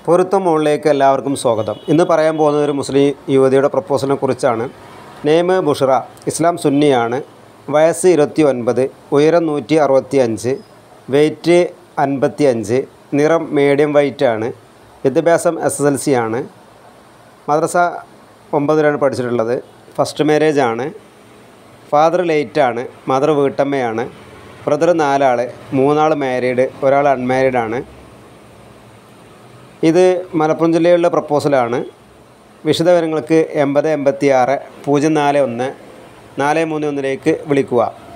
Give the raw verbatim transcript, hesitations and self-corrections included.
പൊരുത്തം മോളിലേക്ക് എല്ലാവർക്കും സ്വാഗതം. ഇന്ന് പറയാൻ പോകുന്നത് ഒരു മുസ്ലിം യുവതിയുടെ പ്രപ്പോസലിനെ കുറിച്ചാണ്. നെയിം ബുഷറ, ഇസ്ലാം സുന്നിയാണ്, വയസ്സ് ഇരുപത്തി ഒൻപത്, ഉയരം നൂറ്റി അറുപത്തി അഞ്ച്, വെയ്റ്റ് അൻപത്തി അഞ്ച്, നിറം മീഡിയം വൈറ്റ് ആണ്, വിദ്യാഭ്യാസം എസ് എസ് എൽ സി ആണ്, മദ്രസ ഒമ്പതിലാണ് പഠിച്ചിട്ടുള്ളത്, ഫസ്റ്റ് മാരേജ് ആണ്, ഫാദർ ലേറ്റ് ആണ്, മദർ വീട്ടമ്മയാണ്, ബ്രദർ നാലാൾ, മൂന്നാൾ മാരീഡ്, ഒരാൾ അൺമാരീഡ് ആണ്. ഇത് മലപ്പുറം ജില്ലയിലുള്ള പ്രപ്പോസലാണ്. വിശദവിവരങ്ങൾക്ക് എൺപത് എൺപത്തി ആറ് പൂജ്യം നാല് ഒന്ന് നാല് മൂന്ന് ഒന്നിലേക്ക് വിളിക്കുക.